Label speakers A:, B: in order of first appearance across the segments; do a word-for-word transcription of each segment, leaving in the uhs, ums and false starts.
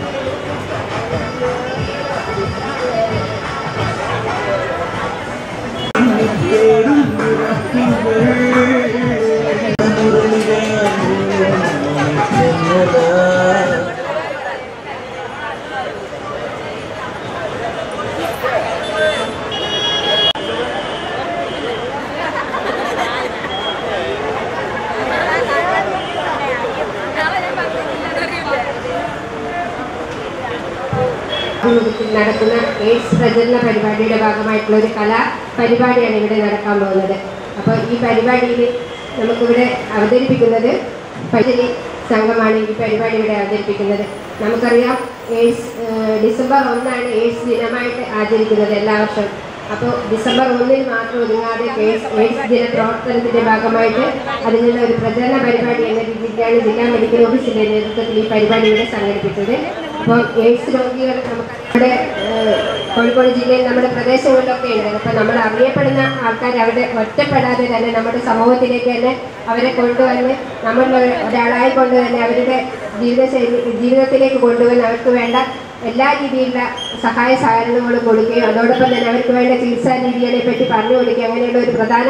A: നടക്കുന്ന എയ്ഡ്സ് പ്രചരണ പരിപാടിയുടെ ഭാഗമായിട്ടുള്ള ഒരു കലാ പരിപാടിയാണ് ഇവിടെ നടക്കാൻ പോകുന്നത്. അപ്പോൾ ഈ പരിപാടിയിൽ നമുക്കിവിടെ അവതരിപ്പിക്കുന്നത് പൈതൃക സംഘമാണ് ഈ പരിപാടി ഇവിടെ അവതരിപ്പിക്കുന്നത്. നമുക്കറിയാം എയ്ഡ്സ് ഡിസംബർ ഒന്നാണ് എയ്ഡ്സ് ദിനമായിട്ട് ആചരിക്കുന്നത് എല്ലാ വർഷവും. അപ്പോൾ ഡിസംബർ ഒന്നിന് മാത്രം ഒതുങ്ങാതെ എയ്ഡ്സ് എയ്ഡ്സ് ദിന പ്രവർത്തനത്തിൻ്റെ ഭാഗമായിട്ട് അതിനുള്ള ഒരു പ്രചരണ പരിപാടി എന്ന രീതിയിലാണ് ജില്ലാ മെഡിക്കൽ ഓഫീസിൻ്റെ നേതൃത്വത്തിൽ ഈ പരിപാടി ഇവിടെ സംഘടിപ്പിച്ചത്. അപ്പോൾ എയ്ഡ്സ് രോഗികൾ നമുക്ക് നമ്മുടെ കോഴിക്കോട് ജില്ലയിൽ നമ്മുടെ പ്രദേശങ്ങളിലൊക്കെ ഉണ്ട്. അപ്പോൾ നമ്മൾ അറിയപ്പെടുന്ന ആൾക്കാർ അവിടെ ഒറ്റപ്പെടാതെ തന്നെ നമ്മുടെ സമൂഹത്തിലേക്ക് തന്നെ അവരെ കൊണ്ടുവന്ന് നമ്മളുടെ ഒരാളായി കൊണ്ട് തന്നെ അവരുടെ ജീവിതശൈലി ജീവിതത്തിലേക്ക് കൊണ്ടുവന്ന് അവർക്ക് വേണ്ട എല്ലാ രീതിയിലുള്ള സഹായ സഹകരണങ്ങളും കൊടുക്കുകയും അതോടൊപ്പം തന്നെ അവർക്ക് വേണ്ട ചികിത്സാ രീതികളെ പറ്റി പറഞ്ഞു കൊടുക്കുകയും അങ്ങനെയുള്ള ഒരു പ്രധാന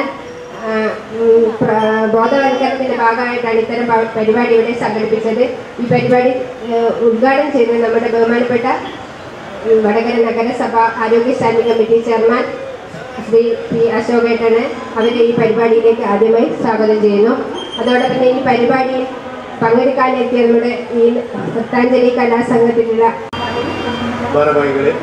A: ബോധവൽക്കരണത്തിൻ്റെ ഭാഗമായിട്ടാണ് ഇത്തരം പരിപാടി ഇവിടെ സംഘടിപ്പിച്ചത്. ഈ പരിപാടി ഉദ്ഘാടനം ചെയ്തത് നമ്മുടെ ബഹുമാനപ്പെട്ട വടകര നഗരസഭ ആരോഗ്യ standing committee chairman Shri P അശോകേട്ടനെ അവരെ ഈ പരിപാടിയിലേക്ക് ആദ്യമായി സ്വാഗതം ചെയ്യുന്നു. അതോടൊപ്പം തന്നെ ഈ പരിപാടിയിൽ പങ്കെടുക്കാനെത്തിയ നമ്മുടെ ഈ ഭക്താഞ്ജലി കലാസംഘത്തിലുള്ള
B: ഭാരവാഹികളെ,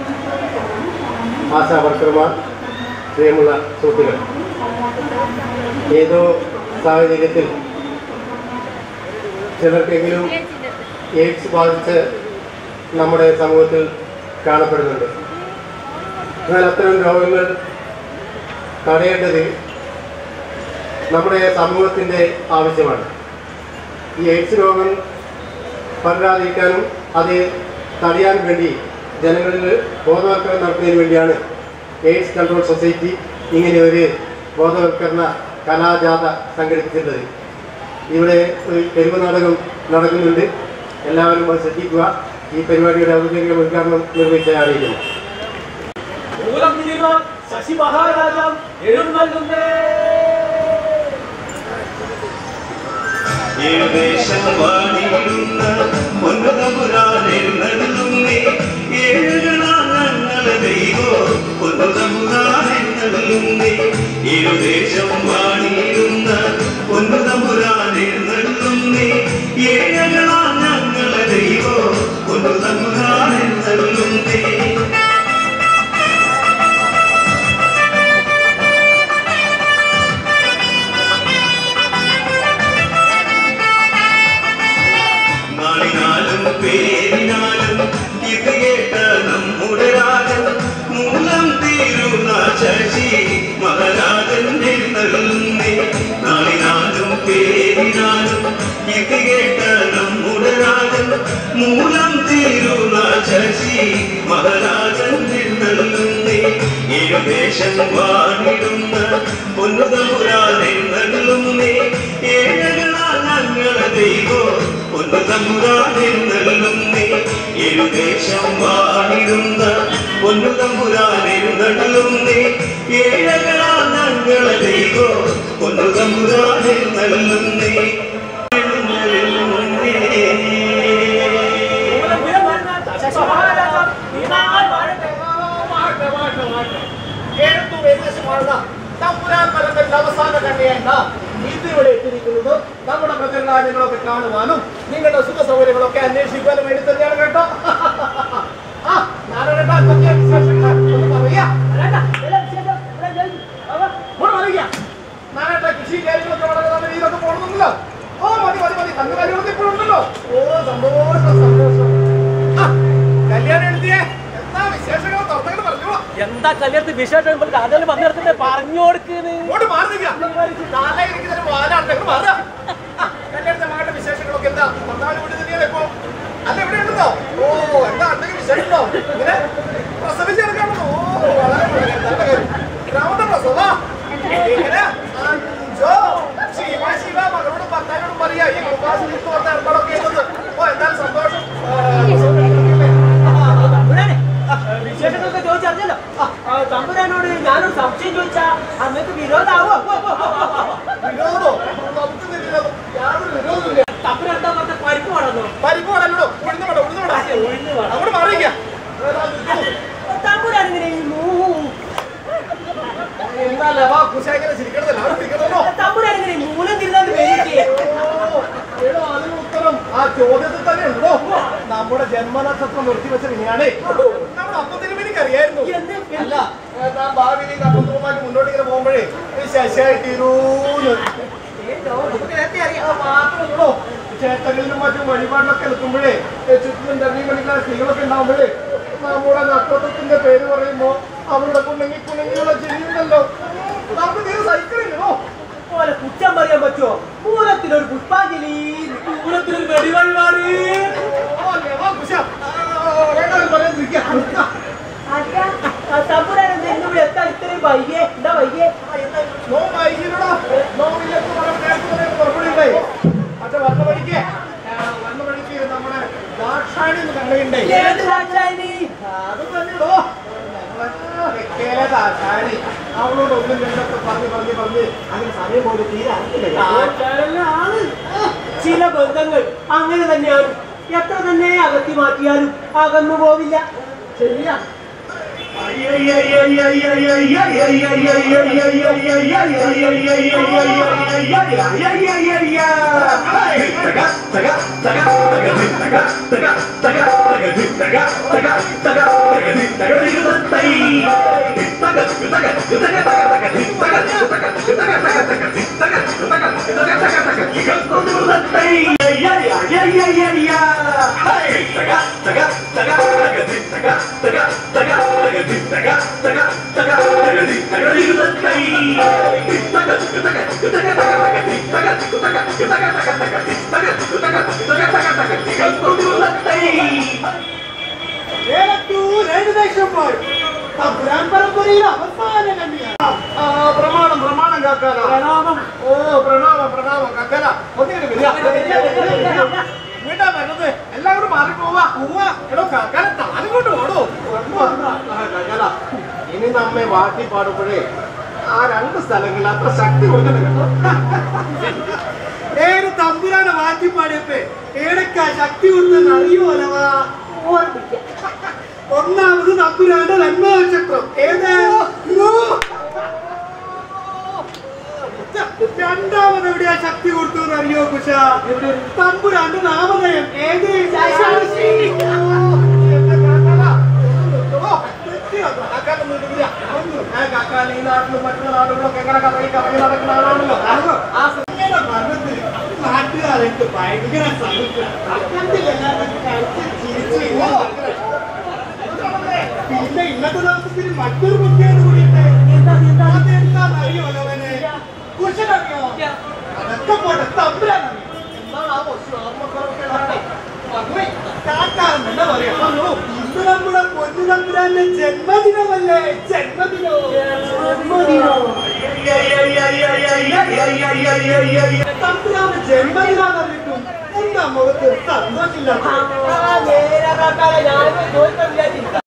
B: ആശാ വർക്കർമാർ, പ്രിയമുള്ള സുഹൃത്തുക്കൾ, ഏതോ സാഹചര്യത്തിൽ ചിലർക്കെങ്കിലും എയ്ഡ്സ് ബാധിച്ച് നമ്മുടെ സമൂഹത്തിൽ കാണപ്പെടുന്നുണ്ട്. എന്നാൽ അത്തരം രോഗങ്ങൾ തടയേണ്ടത് നമ്മുടെ സമൂഹത്തിൻ്റെ ആവശ്യമാണ്. ഈ എയ്ഡ്സ് രോഗം പടരാതിരിക്കാനും അത് തടയാൻ വേണ്ടി ജനങ്ങളിൽ ബോധവൽക്കരണം നടത്തുന്നതിന് വേണ്ടിയാണ് എയ്ഡ്സ് കൺട്രോൾ സൊസൈറ്റി ഇങ്ങനെ ഒരു ബോധവൽക്കരണ കലാജാഥ സംഘടിപ്പിച്ചിട്ടുള്ളത്. ഇവിടെ ഒരു തെരുവ് നാടകം നടക്കുന്നുണ്ട്. എല്ലാവരും അത് ശ്രദ്ധിക്കുക. ഈ പരിപാടിയുടെ ഔദ്യോഗിക ഉദ്ഘാടനം നിർവഹിച്ച അറിയിക്കുന്നു.
C: ശശി മഹാരാജാ എഴുന്നള്ളുന്നേ ഏകദേശം വാണിയിടുന്ന പൊന്നുതമ്പുരാനെഴുന്നള്ളുന്നേ ഏഴകളാങ്ങളെ ദൈവോ പൊന്നുതമ്പുരാനെഴുന്നള്ളുന്നേ ഏകദേശം വാണിയിടുന്ന പൊന്നുതമ്പുരാനെഴുന്നള്ളുന്നേ ഏഴകളാങ്ങളെ ദൈവോ പൊന്നുതമ്പുരാനെഴുന്നള്ളുന്നേ പേരിനാലും ഇത് കേട്ട നമ്മുടെ രാജൻ മൂലം തീരുന്ന ശശി മഹാരാജൻ എഴുന്നള്ളുന്നേ നാളിനാലും പേരിനാലും ഇത് കേട്ട നമ്മുടെ രാജൻ മൂലം തീരുന്ന ശശി മഹാരാജൻ എഴുന്നള്ളുന്നേ ഏകദേശം വാണിടുന്ന പൊന്നുതമ്പുരാൻ എഴുന്നള്ളുന്നേ ഏഴകളാ ഞങ്ങളെ ദൈവോ പൊന്നുതമ്പുരാനെഴുന്നള്ളുന്നേ ഏകദേശം വാണിടുന്ന പൊന്നുതമ്പുരാനെഴുന്നള്ളുന്നേ ഏഴകളാ ഞങ്ങളെ ദൈവോ പൊന്നുതമ്പുരാനെഴുന്നള്ളുന്നേ അവസാന കണ്ണിയേണ്ട ഇതിവിടെ എത്തിയിരിക്കുന്നത് നമ്മുടെ പ്രചരണങ്ങളൊക്കെ കാണുവാനും നിങ്ങളുടെ സുഖ സൗകര്യങ്ങളൊക്കെ അന്വേഷിക്കാനും വേണ്ടി തന്നെയാണ് കേട്ടോ. ആ നാരായണ കൃഷി കാര്യങ്ങളൊക്കെ വളരെ നല്ല രീതിയിലൊക്കെ പോകണമെന്നല്ലോ. ഓ മതി മതി മതി തന്ന കാര്യങ്ങളൊക്കെ ഇപ്പോഴുണ്ടല്ലോ. ഓ സന്തോഷം സന്തോഷം. ആ കല്യാണം എഴുതിയേ എന്താ വിശേഷങ്ങൾ തുറന്നു പറഞ്ഞോളൂ. എന്താ കല്യാണത്തിന് വിശേഷം അതെല്ലാം വന്നിടത്തിന്റെ പറഞ്ഞു കൊടുക്കുന്നത് കല്യാണത്തെ മകളുടെ വിശേഷങ്ങളൊക്കെ എന്താ ഭർത്താവിന് വീട്ടിൽ തന്നെയാണ് ഇപ്പൊ അല്ല ഇവിടെ ഉണ്ടോ? ഓ എന്താ എന്തെങ്കിലും വിശേഷം ഉണ്ടോ? ഇങ്ങനെ പ്രസവിച്ചെടുക്കാണോ? ഓ വളരെ നല്ല കാര്യം. ഗ്രാമത്തെ പ്രസവാ ഇങ്ങനെ അഞ്ചോ ശിവ ശിവ മകളോടും ഭർത്താവിനോടും പറയാ ഈ കുടുംബാശ്രീ ഏർപ്പാടൊക്കെ ചെയ്യുന്നത്. ഓ എന്തായാലും സന്തോഷം. നമ്മുടെ ജന്മനക്ഷത്രം നിർത്തിവെച്ച വിനയാണേ. നമ്മുടെ അപ്പത്തിനും എനിക്കറിയായിരുന്നു. അല്ല ഞാൻ ഭാവിയിൽ അപ്പത്തുമായിട്ട് മുന്നോട്ട് ഇങ്ങനെ പോകുമ്പോഴേ ശശിയായി തീരൂന്ന് നേരത്തെ അറിയാം. മാത്രമല്ലോ ക്ഷേത്രങ്ങളിലും മറ്റും വഴിപാടിലൊക്കെ എത്തുമ്പോഴേ ചുറ്റിലും തെരഞ്ഞു മണിക്കുന്ന സ്ത്രീകളൊക്കെ ഉണ്ടാവുമ്പോഴേ നമ്മുടെ നക്ഷത്രത്തിന്റെ പേര് പറയുമ്പോ അവരുടെ കുണങ്ങി കുണങ്ങിയുള്ള ചിരിയുണ്ടല്ലോ. നമുക്ക് തീരെ സഹിക്കണില്ലല്ലോ.
D: പോലെ കുറ്റം പറയാൻ പറ്റുമോ? പൂരത്തിനൊരു പുഷ്പാഞ്ജലി, പൂരത്തിനൊരു വെടിവഴിപാട്. തമ്പുരാനെന്തെങ്കിലും എത്താൻ ഇത്രയും വൈകിയേ? എന്താ വൈകിയേ?
C: നോ വൈകിയല്ലോ. നോ മറുപടി പക്ഷെ വന്ന വഴിക്ക് വന്ന വഴിക്ക് നമ്മുടെ ദാക്ഷായണി എന്ന് കണ്ടുണ്ടായി. അത് പറഞ്ഞോ ദാക്ഷായണി അവളോട് ഒന്നും രണ്ടൊക്കെ പറഞ്ഞ് പറഞ്ഞ് പറഞ്ഞ് അങ്ങനെ സമയം പോലെ തീരാണ്.
D: ചില ബന്ധങ്ങൾ അങ്ങനെ തന്നെയാണ്. എത്ര തന്നെ അകത്തി മാറ്റിയാലും അകന്നു പോവില്ല. ശരിയാ. പ്രമാണം പ്രമാണം കാക്കാന പ്രണാമം. ഓ പ്രണാമം പ്രണാമം കാക്കാന. വീട്ടാ വരുന്നത് എല്ലാവരും മാറിപ്പോവാ. പോവാ എടോ കാക്കാന താനും കൊണ്ട് ഓടോ. കാക്കാന ഇനി നമ്മെ വാട്ടി പാടുമ്പോഴേ ആ രണ്ട് സ്ഥലങ്ങളിൽ അത്ര ശക്തി കൊടുക്കണം. ഏത് തമ്പുരാനെ വാറ്റിപ്പാടിയപ്പോ ഏടക്കാ ശക്തി കൊടുത്തെന്ന് അറിയുമല്ലവാ. ഒന്നാമത് തമ്പുരാന്റെ നന്മനക്ഷത്രം ഏത്? രണ്ടാമത് എവിടെയാ ശക്തി കൊടുത്തെന്ന് അറിയോ കുശ? തമ്പുരാന്റെ നാമധേയം ഏത്? കാക്കാൽ ഈ നാട്ടിലും മറ്റുള്ള നാടുകളൊക്കെ എങ്ങനെ കറങ്ങി കറങ്ങി നടക്കുന്ന ആളാണല്ലോ. ആ മരണത്തിൽ നാട്ടുകാർക്ക് ഭയങ്കര പിന്നെ ഇന്നത്തെ ദിവസത്തിന് മറ്റൊരു പ്രത്യേകത കൂടിയുണ്ട്. അതെന്താണെന്നറിയോലവനെ? കുശനറിയോ? അതൊക്കെ പോട്ടെ തമ്പുരാനറിയോ? എന്താണ് ആ ഓർമ്മക്കുറവൊക്കെ? കാക്കാരൻ എന്താ പറയാ? ഇന്ന് നമ്മുടെ പൊന്നു തമ്പുരാന്റെ ജന്മദിനമല്ലേ? ജന്മദിനോ തമ്പുരാന്റെ ജന്മദിനാന്ന് അറിയിട്ടും എന്താ മുഖത്ത് സന്തോഷമില്ല?